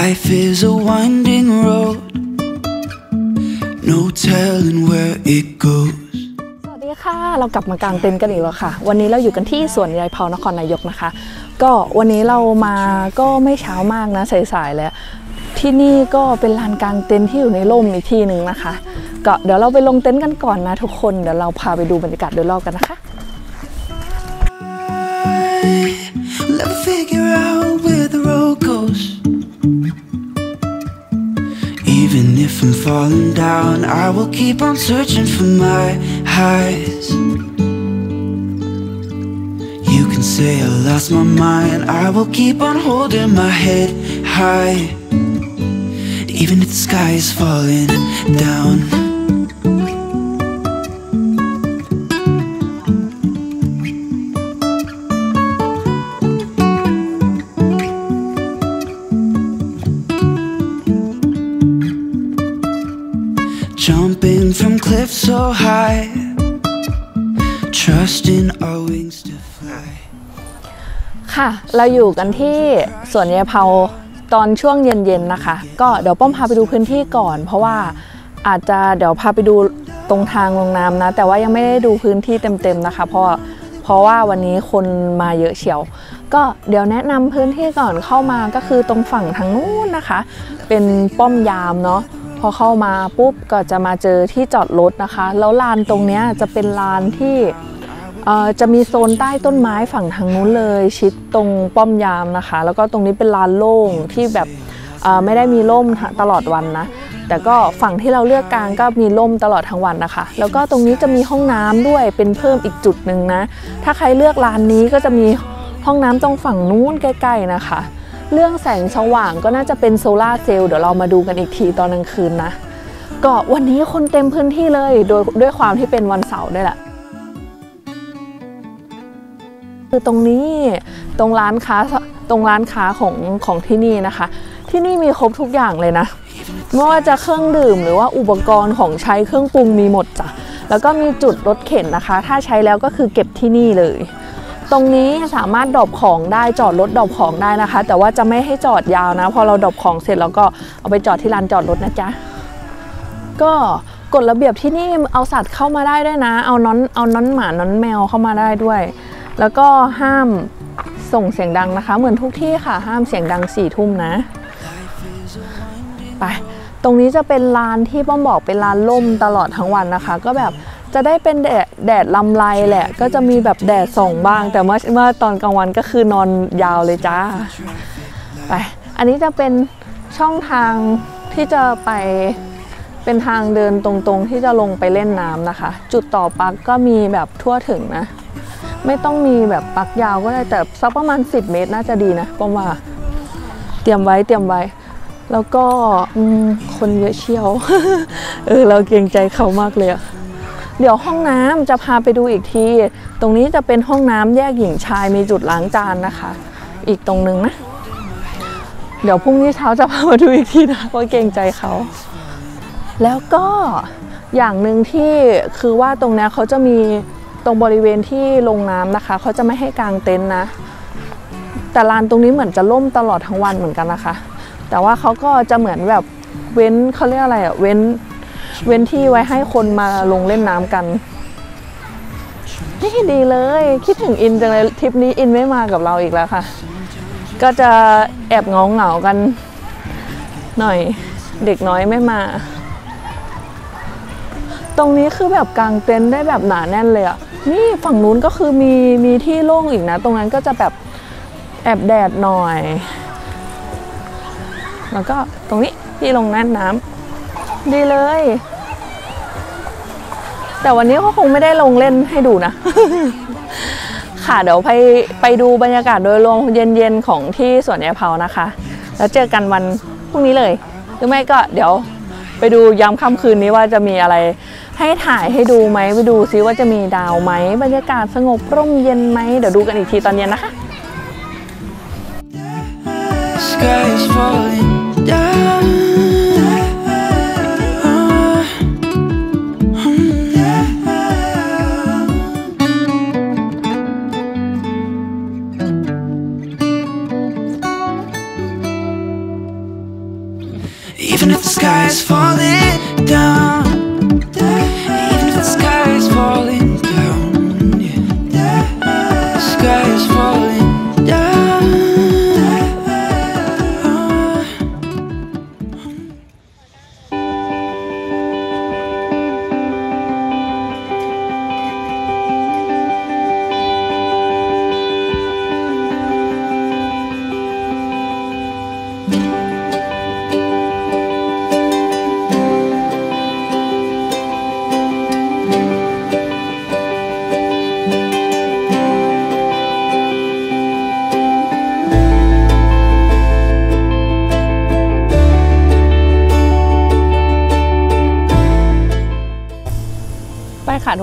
Life is a winding road, no telling where it goes. สวัสดีค่ะเรากลับมากางเต็นท์กันอีกแล้วค่ะวันนี้เราอยู่กันที่สวนยายเผานครนายกนะคะก็วันนี้เรามาก็ไม่เช้ามากนะสายๆแล้วที่นี่ก็เป็นลานกางเต็นท์ที่อยู่ในร่มอีกที่หนึ่งนะคะก็เดี๋ยวเราไปลงเต็นท์กันก่อนนะทุกคนเดี๋ยวเราพาไปดูบรรยากาศโดยรอบกันนะคะ Never figure out where the road goes. Even if I'm falling down, I will keep on searching for my highs. You can say I lost my mind, I will keep on holding my head high. Even if the sky is falling down. Jumping from cliffs so high, trusting our wings to fly. ค่ะเราอยู่กันที่สวนยายเผาตอนช่วงเย็นๆนะคะก็เดี๋ยวป้อมพาไปดูพื้นที่ก่อนเพราะว่าอาจจะเดี๋ยวพาไปดูตรงทางลงน้ำนะแต่ว่ายังไม่ได้ดูพื้นที่เต็มๆนะคะเพราะว่าวันนี้คนมาเยอะเชียวก็เดี๋ยวแนะนำพื้นที่ก่อนเข้ามาก็คือตรงฝั่งทางนู้นนะคะเป็นป้อมยามเนาะพอเข้ามาปุ๊บก็จะมาเจอที่จอดรถนะคะแล้วลานตรงนี้จะเป็นลานที่จะมีโซนใต้ต้นไม้ฝั่งทางนู้นเลยชิดตรงป้อมยามนะคะแล้วก็ตรงนี้เป็นลานโล่งที่แบบไม่ได้มีร่มตลอดวันนะแต่ก็ฝั่งที่เราเลือกกางก็มีร่มตลอดทั้งวันนะคะแล้วก็ตรงนี้จะมีห้องน้ำด้วยเป็นเพิ่มอีกจุดหนึ่งนะถ้าใครเลือกลานนี้ก็จะมีห้องน้ำตรงฝั่งนู้นใกล้ๆนะคะเรื่องแสงสว่างก็น่าจะเป็นโซลาร์เซลล์เดี๋ยวเรามาดูกันอีกทีตอนกลางคืนนะก็วันนี้คนเต็มพื้นที่เลยด้วยความที่เป็นวันเสาร์ด้วยแหละคือตรงนี้ตรงร้านค้าของที่นี่นะคะที่นี่มีครบทุกอย่างเลยนะไม่ว่าจะเครื่องดื่มหรือว่าอุปกรณ์ของใช้เครื่องปรุงมีหมดจ้ะแล้วก็มีจุดรถเข็นนะคะถ้าใช้แล้วก็คือเก็บที่นี่เลยตรงนี้สามารถดรอปของได้จอดรถดรอปของได้นะคะแต่ว่าจะไม่ให้จอดยาวนะพอเราดรอปของเสร็จแล้วก็เอาไปจอดที่ลานจอดรถนะจ๊ะก็กฎระเบียบที่นี่เอาสัตว์เข้ามาได้ด้วยนะเอาน้อนหมาน้อนแมวเข้ามาได้ด้วยแล้วก็ห้ามส่งเสียงดังนะคะเหมือนทุกที่ค่ะห้ามเสียงดัง4 ทุ่มนะไปตรงนี้จะเป็นลานที่ป้อมบอกเป็นลานล่มตลอดทั้งวันนะคะก็แบบจะได้เป็นแดดลำไรแหละก็จะมีแบบแดดส่องบ้างแต่เมื่อตอนกลางวันก็คือนอนยาวเลยจ้าไปอันนี้จะเป็นช่องทางที่จะไปเป็นทางเดินตรงๆที่จะลงไปเล่นน้ำนะคะจุดต่อปลั๊กก็มีแบบทั่วถึงนะไม่ต้องมีแบบปลั๊กยาวก็ได้แต่สักประมาณ10 เมตรน่าจะดีนะป้อมว่าเตรียมไว้แล้วก็คนเยอะเชียว เราเกรงใจเขามากเลยอะเดี๋ยวห้องน้ำจะพาไปดูอีกทีตรงนี้จะเป็นห้องน้ำแยกหญิงชายมีจุดล้างจานนะคะอีกตรงนึงนะเดี๋ยวพรุ่งนี้เช้าจะพามาดูอีกทีนะเพราะเกรงใจเขาแล้วก็อย่างหนึ่งที่คือว่าตรงนี้เขาจะมีตรงบริเวณที่ลงน้ำนะคะเขาจะไม่ให้กางเต็นท์นะแต่ลานตรงนี้เหมือนจะล่มตลอดทั้งวันเหมือนกันนะคะแต่ว่าเขาก็จะเหมือนแบบเว้นเขาเรียกอะไรอะเว้นที่ไว้ให้คนมาลงเล่นน้ำกันนี่ดีเลยคิดถึงอินจังเลยทริปนี้อินไม่มากับเราอีกแล้วค่ะก็จะแอบเหงากันหน่อยเด็กน้อยไม่มาตรงนี้คือแบบกางเต็นท์ได้แบบหนาแน่นเลยอ่ะนี่ฝั่งนู้นก็คือมีที่โล่งอีกนะตรงนั้นก็จะแบบแอบแดดหน่อยแล้วก็ตรงนี้ที่ลงน้ำดีเลยแต่วันนี้ก็คงไม่ได้ลงเล่นให้ดูนะ ค่ะเดี๋ยวไปดูบรรยากาศโดยรวมเย็นๆของที่สวนยายเผานะคะแล้วเจอกันวันพรุ่งนี้เลยหรือไม่ก็เดี๋ยวไปดูยามค่ำคืนนี้ว่าจะมีอะไรให้ถ่ายให้ดูไหมไปดูซิว่าจะมีดาวไหมบรรยากาศสงบร่มเย็นไหมเดี๋ยวดูกันอีกทีตอนเย็นนะคะ Sky is falling down.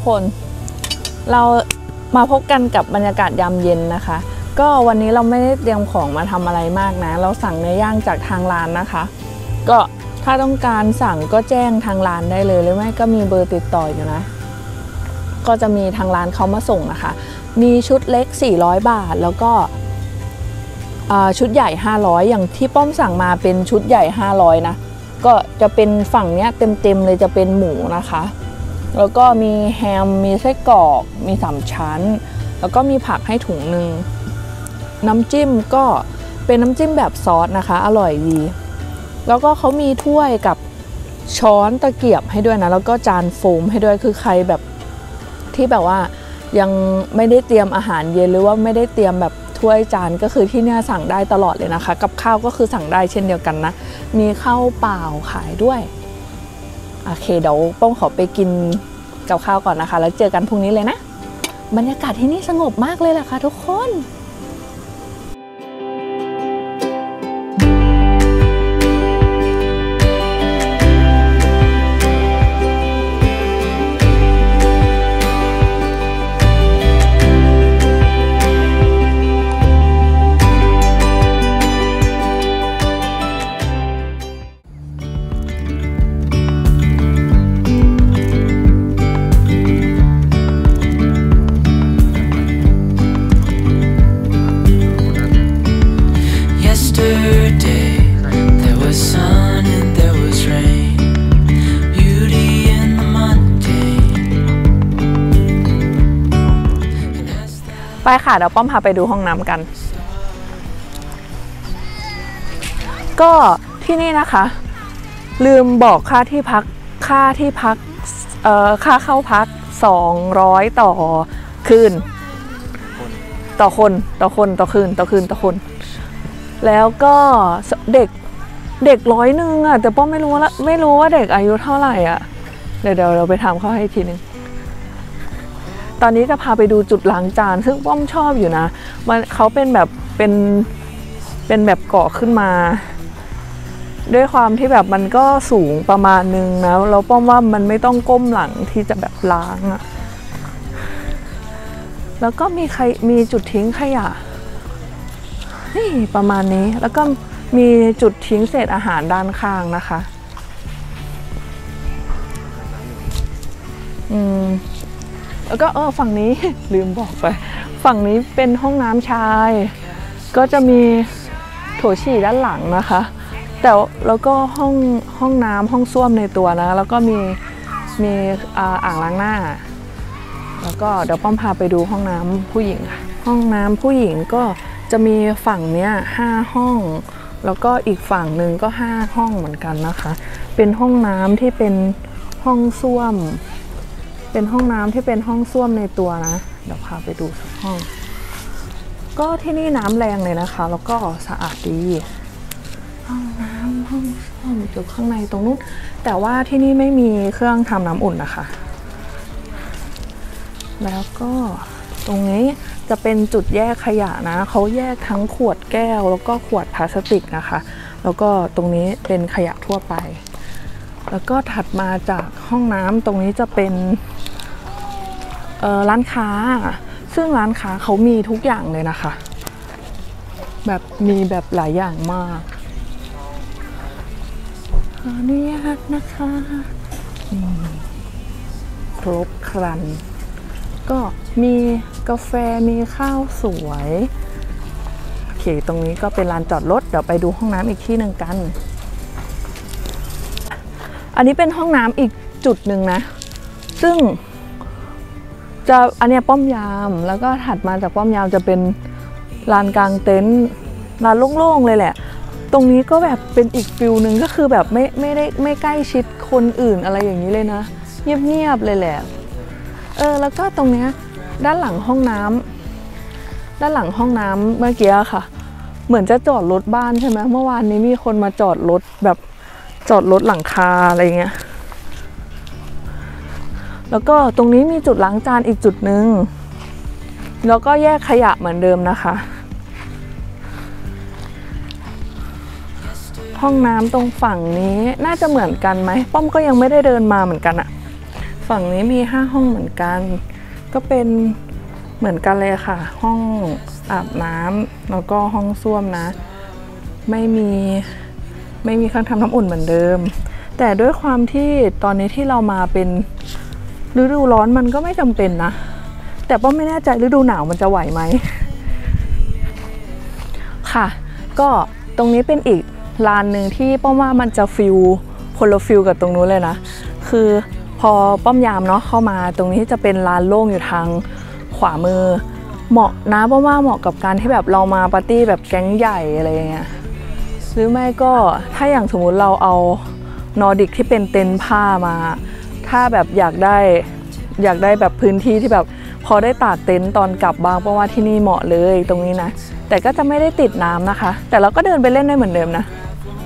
คนเรามาพบกันกับบรรยากาศยามเย็นนะคะก็วันนี้เราไม่ได้เตรียมของมาทำอะไรมากนะเราสั่งเนื้อย่างจากทางร้านนะคะก็ถ้าต้องการสั่งก็แจ้งทางร้านได้เลยหรือไม่ก็มีเบอร์ติดต่ออยู่นะก็จะมีทางร้านเขามาส่งนะคะมีชุดเล็ก400 บาทแล้วก็ชุดใหญ่500อย่างที่ป้อมสั่งมาเป็นชุดใหญ่500นะก็จะเป็นฝั่งเนี้ยเต็มเลยจะเป็นหมูนะคะแล้วก็มีแฮมมีไส้กรอกมี3ชั้นแล้วก็มีผักให้ถุงหนึ่งน้ำจิ้มก็เป็นน้ำจิ้มแบบซอสนะคะอร่อยดีแล้วก็เขามีถ้วยกับช้อนตะเกียบให้ด้วยนะแล้วก็จานโฟมให้ด้วยคือใครแบบที่แบบว่ายังไม่ได้เตรียมอาหารเย็นหรือว่าไม่ได้เตรียมแบบถ้วยจานก็คือที่เนี่ยสั่งได้ตลอดเลยนะคะกับข้าวก็คือสั่งได้เช่นเดียวกันนะมีข้าวเปล่าขายด้วยโอเคเดี๋ยวป้องขอไปกินกับข้าวก่อนนะคะแล้วเจอกันพรุ่งนี้เลยนะบรรยากาศที่นี่สงบมากเลยแหละค่ะทุกคน ไปค่ะเดี๋ยวป้อมพาไปดูห้องน้ำกันก็ที่นี่นะคะลืมบอกค่าที่พักค่าเข้าพัก200ต่อคืนต่อคืนแล้วก็เด็ก100อ่ะแต่ป้อมไม่รู้ว่าเด็กอายุเท่าไหร่อ่ะเดี๋ยวเราไปถามเขาให้ทีนึงตอนนี้จะพาไปดูจุดล้างจานซึ่งป้อมชอบอยู่นะมันเขาเป็นแบบเป็นแบบเกาะขึ้นมาด้วยความที่แบบมันก็สูงประมาณนึงนะแล้วป้อมว่ามันไม่ต้องก้มหลังที่จะแบบล้างอะแล้วก็มีจุดทิ้งขยะนี่ประมาณนี้แล้วก็มีจุดทิ้งเศษอาหารด้านข้างนะคะแล้วก็ฝั่งนี้ ลืมบอกไปฝั่งนี้เป็นห้องน้ำชายก็จะมีโถฉี่ด้านหลังนะคะแต่แล้วก็ห้องน้ำห้องส้วมในตัวนะแล้วก็มีอ่างล้างหน้าแล้วก็เดี๋ยวป้อมพาไปดูห้องน้ำผู้หญิงค่ะห้องน้ำผู้หญิงก็จะมีฝั่งเนี้ย5 ห้องแล้วก็อีกฝั่งหนึ่งก็5 ห้องเหมือนกันนะคะเป็นห้องน้ำที่เป็นห้องส้วมเป็นห้องน้ำที่เป็นห้องส้วมในตัวนะเดี๋ยวพาไปดูสักห้องก็ที่นี่น้ำแรงเลยนะคะแล้วก็สะอาดดีห้องน้ำห้องส้วมอยู่ข้างในตรงนู้นแต่ว่าที่นี่ไม่มีเครื่องทำน้ำอุ่นนะคะแล้วก็ตรงนี้จะเป็นจุดแยกขยะนะเขาแยกทั้งขวดแก้วแล้วก็ขวดพลาสติกนะคะแล้วก็ตรงนี้เป็นขยะทั่วไปแล้วก็ถัดมาจากห้องน้ำตรงนี้จะเป็นร้านค้าซึ่งร้านค้าเขามีทุกอย่างเลยนะคะแบบมีแบบหลายอย่างมากขออนุญาตนะคะนี่ครบครันก็มีกาแฟมีข้าวสวยโอเคตรงนี้ก็เป็นลานจอดรถเดี๋ยวไปดูห้องน้ำอีกที่หนึ่งกันอันนี้เป็นห้องน้ำอีกจุดหนึ่งนะซึ่งจะอันนี้ป้อมยามแล้วก็ถัดมาจากป้อมยามจะเป็นลานกลางเต็นท์ลานโล่งๆเลยแหละตรงนี้ก็แบบเป็นอีกฟิลหนึ่งก็คือแบบไม่ใกล้ชิดคนอื่นอะไรอย่างนี้เลยนะเงียบๆเลยแหละแล้วก็ตรงนี้ด้านหลังห้องน้ำเมื่อกี้ค่ะเหมือนจะจอดรถบ้านใช่ไหมเมื่อวานนี้มีคนมาจอดรถแบบจอดรถหลังคาอะไรเงี้ยแล้วก็ตรงนี้มีจุดล้างจานอีกจุดหนึ่งแล้วก็แยกขยะเหมือนเดิมนะคะห้องน้ำตรงฝั่งนี้น่าจะเหมือนกันไหมป้อมก็ยังไม่ได้เดินมาเหมือนกันอะฝั่งนี้มี5ห้องเหมือนกันก็เป็นเหมือนกันเลยค่ะห้องอาบน้ำแล้วก็ห้องส้วมนะไม่มีเครื่องทำน้ำอุ่นเหมือนเดิมแต่ด้วยความที่ตอนนี้ที่เรามาเป็นฤดูร้อนมันก็ไม่จำเป็นนะแต่ป้อมไม่แน่ใจฤดูหนาวมันจะไหวไหมค่ะก็ตรงนี้เป็นอีกลานหนึ่งที่ป้อมว่ามันจะฟิลคนละฟิลกับตรงนู้นเลยนะคือพอป้อมยามเนาะเข้ามาตรงนี้จะเป็นลานโล่งอยู่ทางขวามือเหมาะนะป้อมว่าเหมาะกับการที่แบบเรามาปาร์ตี้แบบแก๊งใหญ่อะไรอย่างเงี้ยหรือไม่ก็ถ้าอย่างสมมุติเราเอานอร์ดิกที่เป็นเต็นท์ผ้ามาถ้าแบบอยากได้แบบพื้นที่ที่แบบพอได้ตากเต็นท์ตอนกลับบ้างเพราะว่าที่นี่เหมาะเลยตรงนี้นะแต่ก็จะไม่ได้ติดน้ำนะคะแต่เราก็เดินไปเล่นได้เหมือนเดิมนะ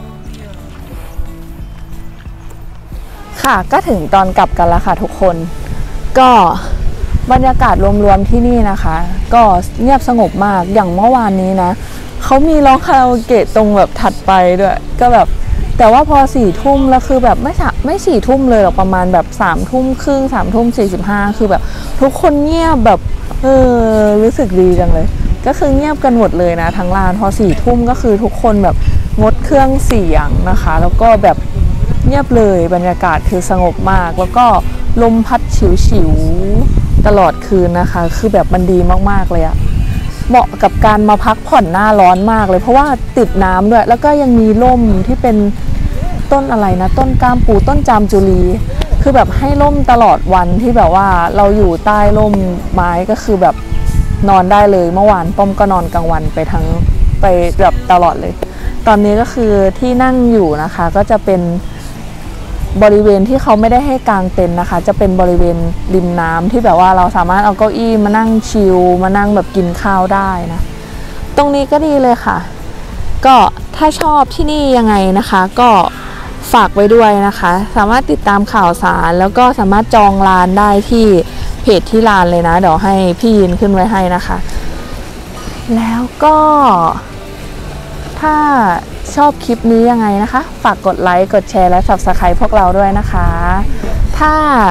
ค่ะก็ถึงตอนกลับกันแล้วค่ะทุกคนก็บรรยากาศรวมๆที่นี่นะคะก็เงียบสงบมากอย่างเมื่อวานนี้นะเขามีร้องคาราโอเกะตรงแบบถัดไปด้วยก็แบบแต่ว่าพอ4 ทุ่มแล้วคือแบบไม่4 ทุ่มเลยหรอกประมาณแบบ3 ทุ่มครึ่ง3 ทุ่ม 45คือแบบทุกคนเงียบแบบรู้สึกดีจังเลยก็คือเงียบกันหมดเลยนะทั้งลานพอ4 ทุ่มก็คือทุกคนแบบงดเครื่องเสียงนะคะแล้วก็แบบเงียบเลยบรรยากาศคือสงบมากแล้วก็ลมพัดฉิวๆตลอดคืนนะคะคือแบบมันดีมากๆเลยอะเหมาะกับการมาพักผ่อนหน้าร้อนมากเลยเพราะว่าติดน้ำด้วยแล้วก็ยังมีร่มที่เป็นต้นอะไรนะต้นกามปูต้นจามจุลีคือแบบให้ร่มตลอดวันที่แบบว่าเราอยู่ใต้ร่มไม้ก็คือแบบนอนได้เลยเมื่อวานป้อมก็นอนกลางวันไปแบบตลอดเลยตอนนี้ก็คือที่นั่งอยู่นะคะก็จะเป็นบริเวณที่เขาไม่ได้ให้กางเต็นท์นะคะจะเป็นบริเวณริมน้ำที่แบบว่าเราสามารถเอาเก้าอี้มานั่งชิลมานั่งแบบกินข้าวได้นะตรงนี้ก็ดีเลยค่ะก็ถ้าชอบที่นี่ยังไงนะคะก็ฝากไว้ด้วยนะคะสามารถติดตามข่าวสารแล้วก็สามารถจองร้านได้ที่เพจที่ร้านเลยนะเดี๋ยวให้พี่ยินขึ้นไว้ให้นะคะแล้วก็ถ้าชอบคลิปนี้ยังไงนะคะฝากกดไลค์กดแชร์และ Subscribe พวกเราด้วยนะคะถ้า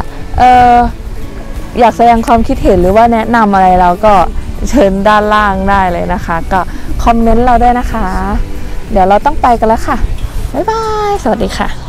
อยากแสดงความคิดเห็นหรือว่าแนะนำอะไรเราก็เชิญด้านล่างได้เลยนะคะก็คอมเมนต์เราด้วยนะคะเดี๋ยวเราต้องไปกันแล้วค่ะบ๊ายบายสวัสดีค่ะ